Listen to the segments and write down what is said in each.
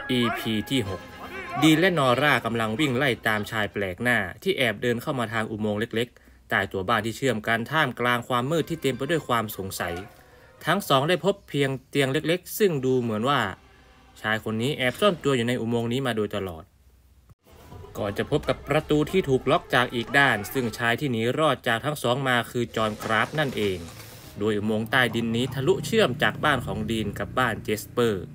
EP ที่ 6 ดีนและนอร่ากำลังวิ่งไล่ตามชายแปลกหน้าที่แอบเดินเข้ามาทางอุโมงค์เล็กๆใต้ตัวบ้านที่เชื่อมกันท่ามกลางความมืดที่เต็มไปด้วยความสงสัยทั้งสองได้พบเพียงเตียงเล็กๆซึ่งดูเหมือนว่าชายคนนี้แอบซ่อนตัวอยู่ในอุโมงค์นี้มาโดยตลอดก่อนจะพบกับประตูที่ถูกล็อกจากอีกด้านซึ่งชายที่หนีรอดจากทั้งสองมาคือจอห์นกราฟนั่นเองโดยอุโมงค์ใต้ดินนี้ทะลุเชื่อมจากบ้านของดีนกับบ้านเจสเปอร์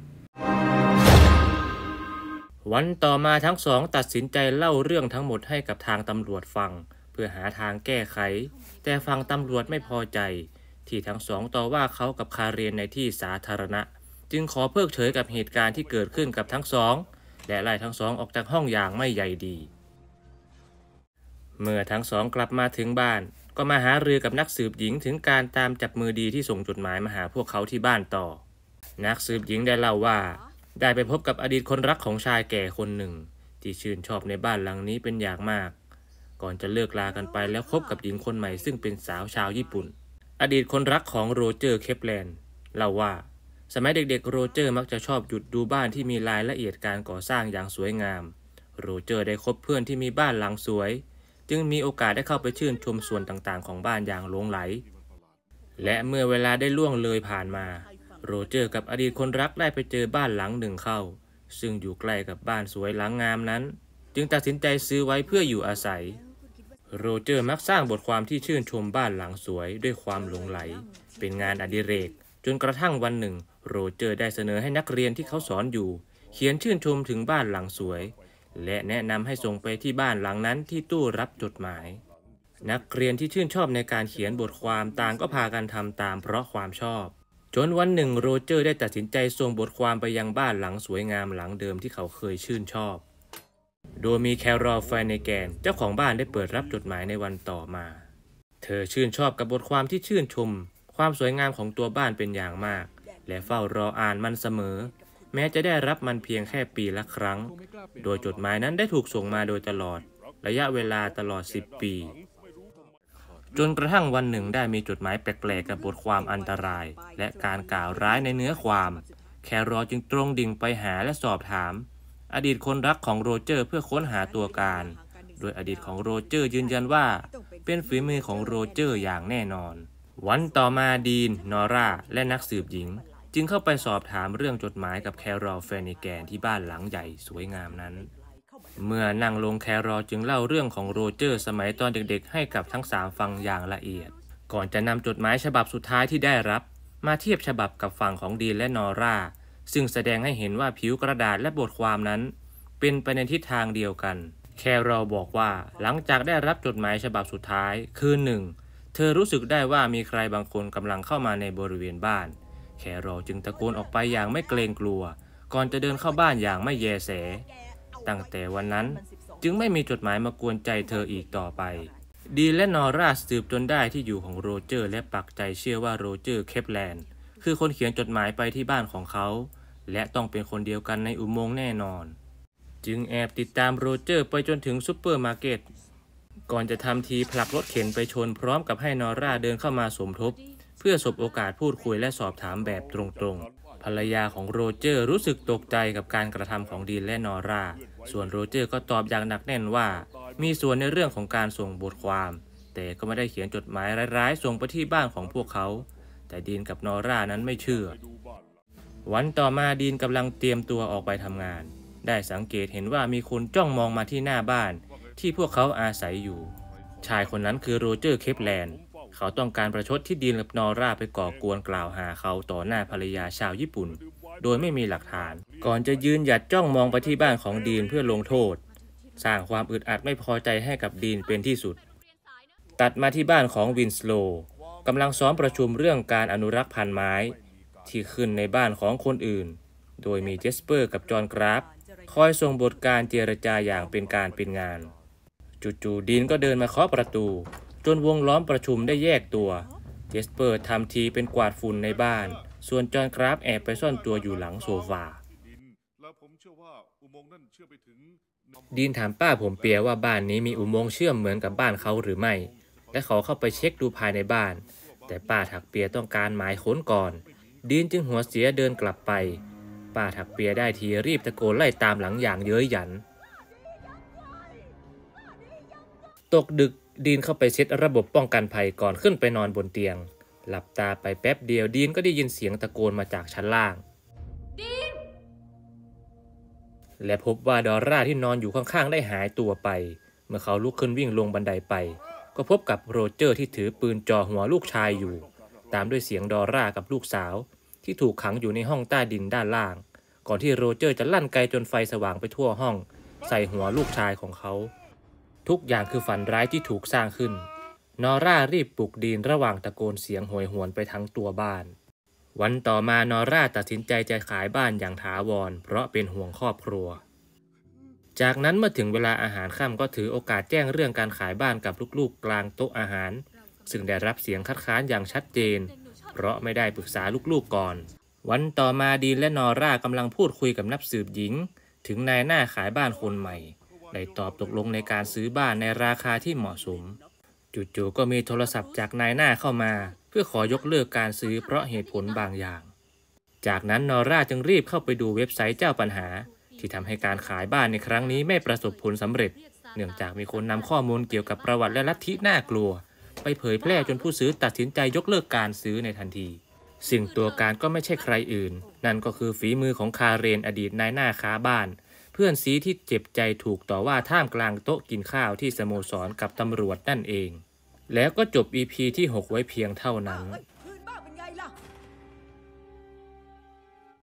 วันต่อมาทั้งสองตัดสินใจเล่าเรื่องทั้งหมดให้กับทางตำรวจฟังเพื่อหาทางแก้ไขแต่ฝั่งตำรวจไม่พอใจที่ทั้งสองต่อว่าเขากับคาเรียนในที่สาธารณะจึงขอเพิกเฉยกับเหตุการณ์ที่เกิดขึ้นกับทั้งสองและไล่ทั้งสองออกจากห้องอย่างไม่ใยดีเมื่อทั้งสองกลับมาถึงบ้านก็มาหารือกับนักสืบหญิงถึงการตามจับมือดีที่ส่งจดหมายมาหาพวกเขาที่บ้านต่อนักสืบหญิงได้เล่าว่าได้ไปพบกับอดีตคนรักของชายแก่คนหนึ่งที่ชื่นชอบในบ้านหลังนี้เป็นอย่างมากก่อนจะเลิกลากันไปแล้วคบกับหญิงคนใหม่ซึ่งเป็นสาวชาวญี่ปุ่นอดีตคนรักของโรเจอร์เคปแลนด์เล่าว่าสมัยเด็กๆโรเจอร์มักจะชอบหยุดดูบ้านที่มีรายละเอียดการก่อสร้างอย่างสวยงามโรเจอร์ได้คบเพื่อนที่มีบ้านหลังสวยจึงมีโอกาสได้เข้าไปชื่นชมส่วนต่างๆของบ้านอย่างหลงไหลและเมื่อเวลาได้ล่วงเลยผ่านมาโรเจอร์กับอดีตคนรักได้ไปเจอบ้านหลังหนึ่งเข้าซึ่งอยู่ใกล้กับบ้านสวยหลังงามนั้นจึงตัดสินใจซื้อไว้เพื่ออยู่อาศัยโรเจอร์มักสร้างบทความที่ชื่นชมบ้านหลังสวยด้วยความหลงไหลเป็นงานอดิเรกจนกระทั่งวันหนึ่งโรเจอร์ได้เสนอให้นักเรียนที่เขาสอนอยู่เขียนชื่นชมถึงบ้านหลังสวยและแนะนำให้ส่งไปที่บ้านหลังนั้นที่ตู้รับจดหมายนักเรียนที่ชื่นชอบในการเขียนบทความต่างก็พากันทำตามเพราะความชอบจนวันหนึ่งโรเจอร์ได้ตัดสินใจส่งบทความไปยังบ้านหลังสวยงามหลังเดิมที่เขาเคยชื่นชอบโดยมีแคโรล แฟนแกนเจ้าของบ้านได้เปิดรับจดหมายในวันต่อมาเธอชื่นชอบกับบทความที่ชื่นชมความสวยงามของตัวบ้านเป็นอย่างมากและเฝ้ารออ่านมันเสมอแม้จะได้รับมันเพียงแค่ปีละครั้งโดยจดหมายนั้นได้ถูกส่งมาโดยตลอดระยะเวลาตลอด10 ปีจนกระทั่งวันหนึ่งได้มีจดหมายแปลกๆกับบทความอันตรายและการกล่าวร้ายในเนื้อความแคโรลจึงตรงดิ่งไปหาและสอบถามอดีตคนรักของโรเจอร์เพื่อค้นหาตัวการโดยอดีตของโรเจอร์ยืนยันว่าเป็นฝีมือของโรเจอร์อย่างแน่นอนวันต่อมาดีนนอร่าและนักสืบหญิงจึงเข้าไปสอบถามเรื่องจดหมายกับแคโรล แฟนแกนที่บ้านหลังใหญ่สวยงามนั้นเมื่อนั่งลงแคโรลจึงเล่าเรื่องของโรเจอร์สมัยตอนเด็กๆให้กับทั้ง3ฟังอย่างละเอียดก่อนจะนำจดหมายฉบับสุดท้ายที่ได้รับมาเทียบฉบับกับฝั่งของดีนและนอร่าซึ่งแสดงให้เห็นว่าผิวกระดาษและบทความนั้นเป็นไปในทิศทางเดียวกันแคโรลบอกว่าหลังจากได้รับจดหมายฉบับสุดท้ายคืนหนึ่งเธอรู้สึกได้ว่ามีใครบางคนกำลังเข้ามาในบริเวณบ้านแคโรลจึงตะโกนออกไปอย่างไม่เกรงกลัวก่อนจะเดินเข้าบ้านอย่างไม่แยแสตั้งแต่วันนั้นจึงไม่มีจดหมายมากวนใจเธออีกต่อไปดีและนอร่าสืบจนได้ที่อยู่ของโรเจอร์และปักใจเชื่อว่าโรเจอร์เคปแลนด์คือคนเขียนจดหมายไปที่บ้านของเขาและต้องเป็นคนเดียวกันในอุโมงค์แน่นอนจึงแอบติดตามโรเจอร์ไปจนถึงซุปเปอร์มาร์เก็ตก่อนจะทำทีผลักรถเข็นไปชนพร้อมกับให้นอร่าเดินเข้ามาสมทบเพื่อสบโอกาสพูดคุยและสอบถามแบบตรงๆภรรยาของโรเจอร์รู้สึกตกใจกับการกระทำของดีนและนอร่าส่วนโรเจอร์ก็ตอบอย่างหนักแน่นว่ามีส่วนในเรื่องของการส่งบทความแต่ก็ไม่ได้เขียนจดหมายร้ายๆส่งไปที่บ้านของพวกเขาแต่ดีนกับนอร่านั้นไม่เชื่อวันต่อมาดีนกำลังเตรียมตัวออกไปทำงานได้สังเกตเห็นว่ามีคนจ้องมองมาที่หน้าบ้านที่พวกเขาอาศัยอยู่ชายคนนั้นคือโรเจอร์เคปแลนด์เขาต้องการประชดที่ดีนกับนอร่าไปก่อกวนกล่าวหาเขาต่อหน้าภรรยาชาวญี่ปุ่นโดยไม่มีหลักฐานก่อนจะยืนหยัดจ้องมองไปที่บ้านของดีนเพื่อลงโทษสร้างความอึดอัดไม่พอใจให้กับดีนเป็นที่สุดตัดมาที่บ้านของวินสโลว์กำลังซ้อมประชุมเรื่องการอนุรักษ์พันธุ์ไม้ที่ขึ้นในบ้านของคนอื่นโดยมีเจสเปอร์กับจอห์นกราฟคอยส่งบทการเจรจาอย่างเป็นการเป็นงานจู่ๆดีนก็เดินมาเคาะประตูจนวงล้อมประชุมได้แยกตัวเจสเปอร์ทำทีเป็นกวาดฝุ่นในบ้านส่วนจอห์นกราฟแอบไปซ่อนตัวอยู่หลังโซฟาดีนถามป้าผมเปียว่าบ้านนี้มีอุโมงค์เชื่อมเหมือนกับบ้านเขาหรือไม่และเขาเข้าไปเช็คดูภายในบ้านแต่ป้าถักเปียต้องการหมายค้นก่อนดีนจึงหัวเสียเดินกลับไปป้าถักเปียได้ทีรีบตะโกนไล่ตามหลังอย่างเย้ยหยันตกดึกดีนเข้าไปเซตระบบป้องกันภัยก่อนขึ้นไปนอนบนเตียงหลับตาไปแป๊บเดียวดีนก็ได้ยินเสียงตะโกนมาจากชั้นล่างดีนและพบว่าดอร่าที่นอนอยู่ข้างๆได้หายตัวไปเมื่อเขาลุกขึ้นวิ่งลงบันไดไปก็พบกับโรเจอร์ที่ถือปืนจ่อหัวลูกชายอยู่ตามด้วยเสียงดอร่ากับลูกสาวที่ถูกขังอยู่ในห้องใต้ดินด้านล่างก่อนที่โรเจอร์จะลั่นไกจนไฟสว่างไปทั่วห้องใส่หัวลูกชายของเขาทุกอย่างคือฝันร้ายที่ถูกสร้างขึ้นนอร่ารีบปลุกดีนระหว่างตะโกนเสียงโหยหวนไปทั้งตัวบ้านวันต่อมานอร่าตัดสินใจจะขายบ้านอย่างถาวรเพราะเป็นห่วงครอบครัวจากนั้นเมื่อถึงเวลาอาหารค่ำก็ถือโอกาสแจ้งเรื่องการขายบ้านกับลูกๆกลางโต๊ะอาหารซึ่งได้รับเสียงคัดค้านอย่างชัดเจนเพราะไม่ได้ปรึกษาลูกๆก่อนวันต่อมาดีนและนอร่ากำลังพูดคุยกับนักสืบหญิงถึงนายหน้าขายบ้านคนใหม่ได้ตอบตกลงในการซื้อบ้านในราคาที่เหมาะสมจู่ๆก็มีโทรศัพท์จากนายหน้าเข้ามาเพื่อขอยกเลิกการซื้อเพราะเหตุผลบางอย่างจากนั้นนอร่าจึงรีบเข้าไปดูเว็บไซต์เจ้าปัญหาที่ทำให้การขายบ้านในครั้งนี้ไม่ประสบผลสำเร็จเนื่องจากมีคนนำข้อมูลเกี่ยวกับประวัติและลัทธิน่ากลัวไปเผยแพร่จนผู้ซื้อตัดสินใจยกเลิกการซื้อในทันทีซึ่งตัวการก็ไม่ใช่ใครอื่นนั่นก็คือฝีมือของคาเรนอดีตนายหน้าค้าบ้านเพื่อนซีที่เจ็บใจถูกต่อว่าท่ามกลางโต๊ะกินข้าวที่สโมสรกับตำรวจนั่นเองแล้วก็จบ EP ที่ 6 ไว้เพียงเท่านั้น